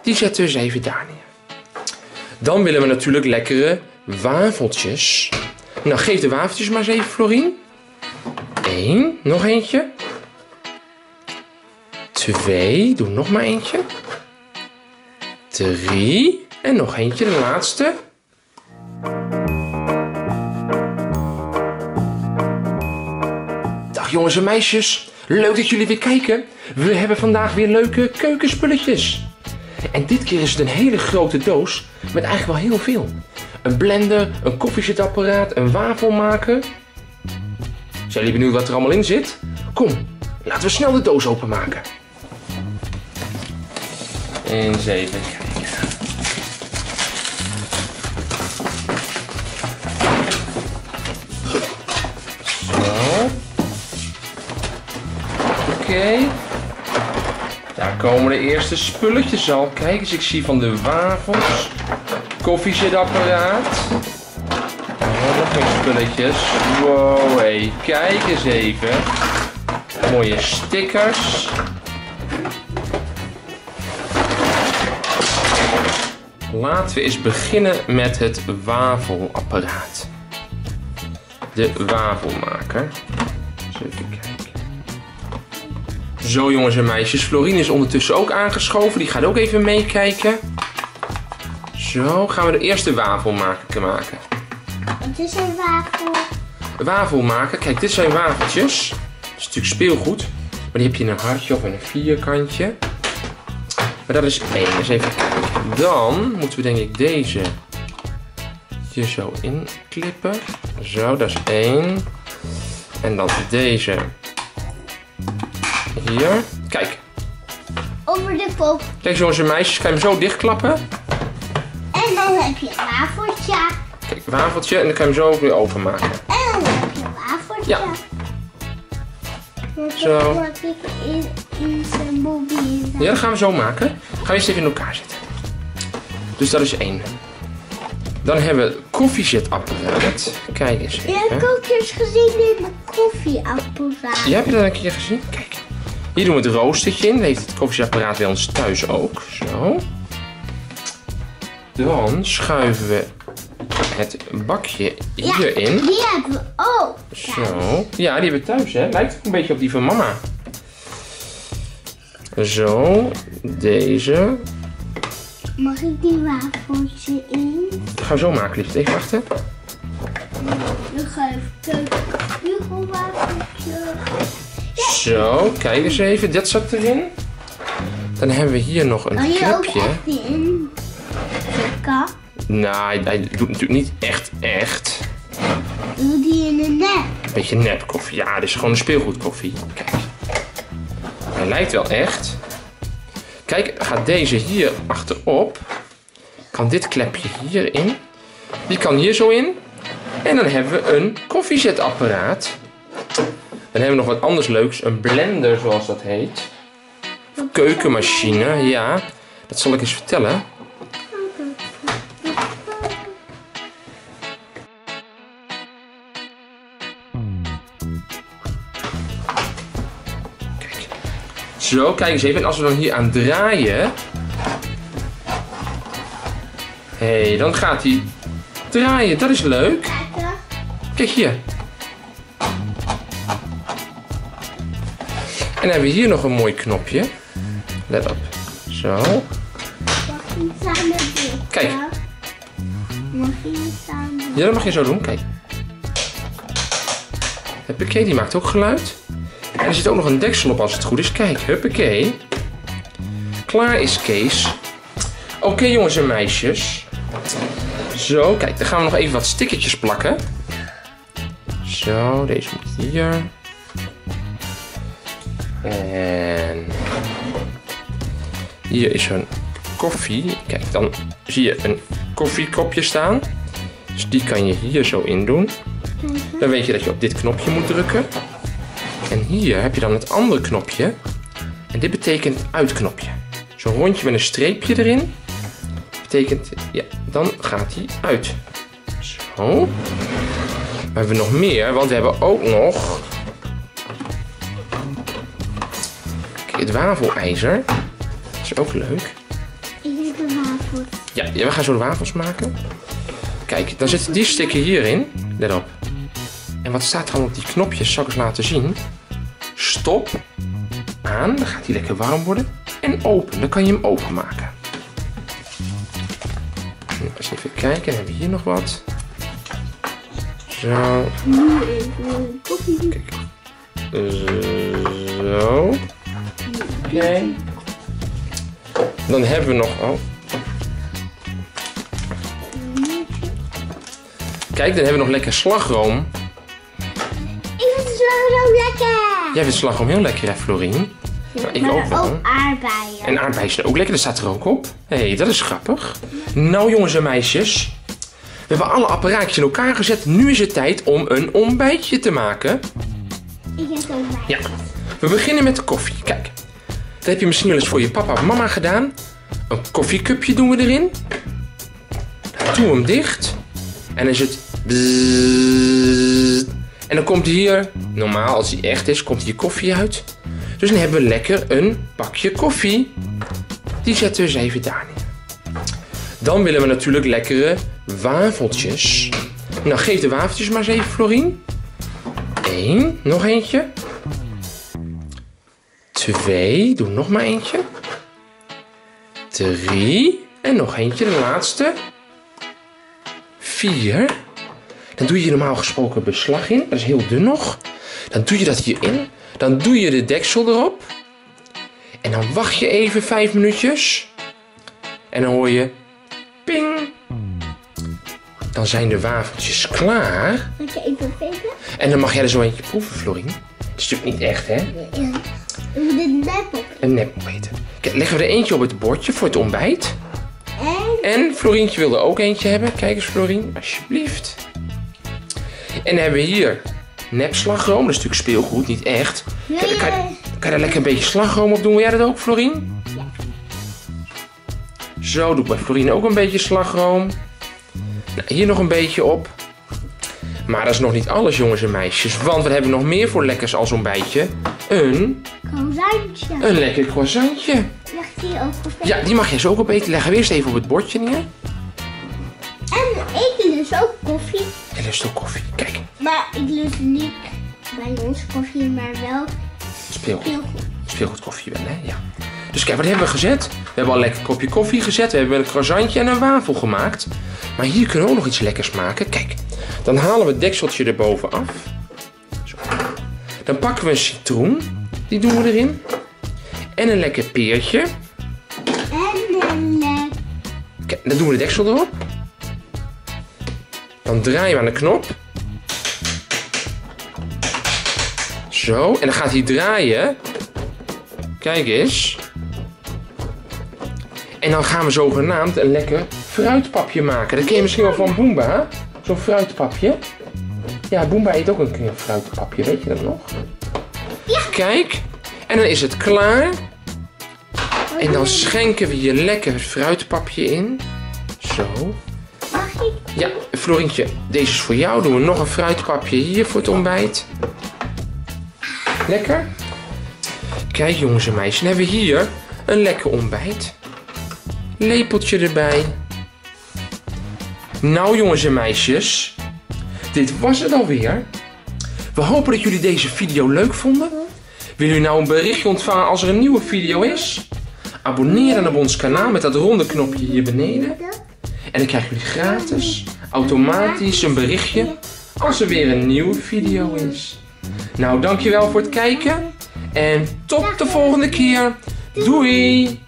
Die zetten we eens even daar neer. Dan willen we natuurlijk lekkere wafeltjes. Nou, geef de wafeltjes maar eens even, Florien. 1, nog eentje. 2, doe nog maar eentje. 3 en nog eentje, de laatste. Dag jongens en meisjes, leuk dat jullie weer kijken. We hebben vandaag weer leuke keukenspulletjes. En dit keer is het een hele grote doos met eigenlijk wel heel veel. Een blender, een koffiezetapparaat, een wafelmaker. Zijn jullie benieuwd wat er allemaal in zit? Kom, laten we snel de doos openmaken. Eens even kijken. Zo. Oké. Daar komen de eerste spulletjes al. Kijk eens, ik zie van de wafels. Koffiezetapparaat. Nog meer spulletjes. Wow, hey. Kijk eens even. Mooie stickers. Laten we eens beginnen met het wafelapparaat. De wafelmaker. Eens even kijken. Zo jongens en meisjes, Florien is ondertussen ook aangeschoven. Die gaat ook even meekijken. Zo, gaan we de eerste wafelmaker maken. Wat is een wafel? Wafelmaker, kijk dit zijn wafeltjes. Dat is natuurlijk speelgoed. Maar die heb je in een hartje of in een vierkantje. Maar dat is 1. Eens even kijken. Dan moeten we denk ik deze hier zo inklippen. Zo, dat is 1. En dan deze hier. Kijk. Over de kop. Kijk jongens en meisjes, kan je hem zo dichtklappen. En dan heb je een wafeltje. Kijk, wafeltje en dan kan je hem zo ook weer openmaken. En dan heb je een wafeltje. Ja. Zo. Wat ik in zijn bobby. Ja, dat gaan we zo maken. Gaan we eerst even in elkaar zetten. Dus dat is 1. Dan hebben we het koffiezetapparaat. Kijk eens even. Je hebt ook eens gezien in mijn koffieapparaat. Ja, heb je dat een keer gezien? Kijk. Hier doen we het roostertje in. Dat heeft het koffiezetapparaat bij ons thuis ook. Zo. Dan schuiven we het bakje hierin. Ja, die hebben we ook. Zo. Ja, die hebben we thuis, hè. Lijkt ook een beetje op die van mama. Zo. Deze. Mag ik die wafeltje in? Dat gaan we zo maken, liefst. Even wachten. Dan ga ik even wafeltje. Zo, kijk eens even. Dit zat erin. Dan hebben we hier nog een Kan je ook clipje. echt in? Kan. Nou, hij doet natuurlijk niet echt. Doe die in een nep. Een beetje nep koffie. Ja, dit is gewoon een speelgoedkoffie. Kijk. Hij lijkt wel echt. Kijk, gaat deze hier achterop. Kan dit klepje hierin. Die kan hier zo in. En dan hebben we een koffiezetapparaat. Dan hebben we nog wat anders leuks. Een blender, zoals dat heet. Of keukenmachine, ja. Dat zal ik eens vertellen. Kijk. Zo, kijk eens even. En als we dan hier aan draaien. Hé, dan gaat hij draaien. Dat is leuk. Kijk hier. En dan hebben we hier nog een mooi knopje. Let op. Zo. Kijk. Ja, dat mag je zo doen. Kijk. Huppakee, die maakt ook geluid. En er zit ook nog een deksel op als het goed is. Kijk, huppakee. Klaar is Kees. Oké, jongens en meisjes. Zo, kijk, dan gaan we nog even wat stickertjes plakken. Zo, deze moet hier. En hier is een koffie. Kijk, dan zie je een koffiekopje staan. Dus die kan je hier zo in doen. Dan weet je dat je op dit knopje moet drukken. En hier heb je dan het andere knopje. En dit betekent uitknopje. Zo'n rondje met een streepje erin. Betekent, ja, dan gaat hij uit. Zo. Maar hebben we nog meer, want we hebben ook nog het wafelijzer. Dat is ook leuk. Ik heb de wafels. Ja, we gaan zo de wafels maken. Kijk, dan zitten die stikken hierin. Let op. En wat staat er dan op die knopjes? Zal ik eens laten zien. Stop. Aan. Dan gaat hij lekker warm worden. En open. Dan kan je hem openmaken. Nou, eens even kijken. Dan hebben we hier nog wat. Zo. Nu even koffie. Kijk. Zo. Oké. Dan hebben we nog... Oh. Kijk, dan hebben we nog lekker slagroom. Ik vind de slagroom lekker. Jij vindt slagroom heel lekker, hè, Florien? Nou, ik ook wel. Ook aardbeien. En aardbeien zijn ook lekker, dat staat er ook op. Hé, dat is grappig. Nou, jongens en meisjes. We hebben alle apparaatjes in elkaar gezet. Nu is het tijd om een ontbijtje te maken. Ik heb ontbijt. Ja. We beginnen met de koffie. Kijk. Dat heb je misschien wel eens voor je papa of mama gedaan. Een koffiecupje doen we erin. Dan doen we hem dicht. En dan is het... bzzzt. En dan komt hier, normaal als hij echt is, komt hier koffie uit. Dus dan hebben we lekker een bakje koffie. Die zetten we eens even daar neer. Dan willen we natuurlijk lekkere wafeltjes. Nou, geef de wafeltjes maar eens even, Florien. 1, nog eentje. 2, doe nog maar eentje. 3, en nog eentje, de laatste. 4. Dan doe je normaal gesproken beslag in. Dat is heel dun nog. Dan doe je dat hierin. Dan doe je de deksel erop. En dan wacht je even 5 minuutjes. En dan hoor je... ping. Dan zijn de wafeltjes klaar. Mag je even geven? En dan mag jij er zo eentje proeven, Florien. Dat is natuurlijk niet echt, hè? Ja. Ik moet een nep op. Een nep opeten. Kijk, leggen we er eentje op het bordje voor het ontbijt. En Florientje wilde ook eentje hebben. Kijk eens, Florien, alsjeblieft. En dan hebben we hier nepslagroom. Dat is natuurlijk speelgoed, niet echt. Kijk, kan je daar lekker een beetje slagroom op doen? Wil jij dat ook, Florien? Ja. Zo, doe ik bij Florien ook een beetje slagroom. Nou, hier nog een beetje op. Maar dat is nog niet alles, jongens en meisjes. Want we hebben nog meer voor lekkers als ontbijtje. Een lekker croissantje. Leg die ook op. Ja, die mag jij zo ook opeten. Leggen we eerst even op het bordje neer. En ik lust ook koffie. En lust ook koffie. Kijk. Maar ik lust niet bij ons koffie, maar wel Speelgoed koffie wel, hè? Ja. Dus kijk, wat hebben we gezet? We hebben al lekker een kopje koffie gezet. We hebben een croissantje en een wafel gemaakt. Maar hier kunnen we ook nog iets lekkers maken. Kijk, dan halen we het dekseltje erboven af. Zo. Dan pakken we een citroen. Die doen we erin. En een lekker peertje. Kijk, dan doen we de deksel erop. Dan draaien we aan de knop. Zo, en dan gaat hij draaien. Kijk eens. En dan gaan we zogenaamd een lekker fruitpapje maken. Dat ken je misschien wel van Boomba. Zo'n fruitpapje. Ja, Boomba eet ook een keer een fruitpapje. Weet je dat nog? Ja. Kijk. En dan is het klaar. En dan schenken we hier lekker het fruitpapje in. Zo. Mag ik? Ja, Florientje, deze is voor jou. Doen we nog een fruitpapje hier voor het ontbijt. Lekker. Kijk, jongens en meisjes, dan hebben we hier een lekker ontbijt. Lepeltje erbij. Nou, jongens en meisjes, dit was het alweer. We hopen dat jullie deze video leuk vonden. Willen jullie nou een berichtje ontvangen als er een nieuwe video is? Abonneer dan op ons kanaal met dat ronde knopje hier beneden. En dan krijgen jullie gratis, automatisch een berichtje als er weer een nieuwe video is. Nou, dankjewel voor het kijken. En tot de volgende keer. Doei!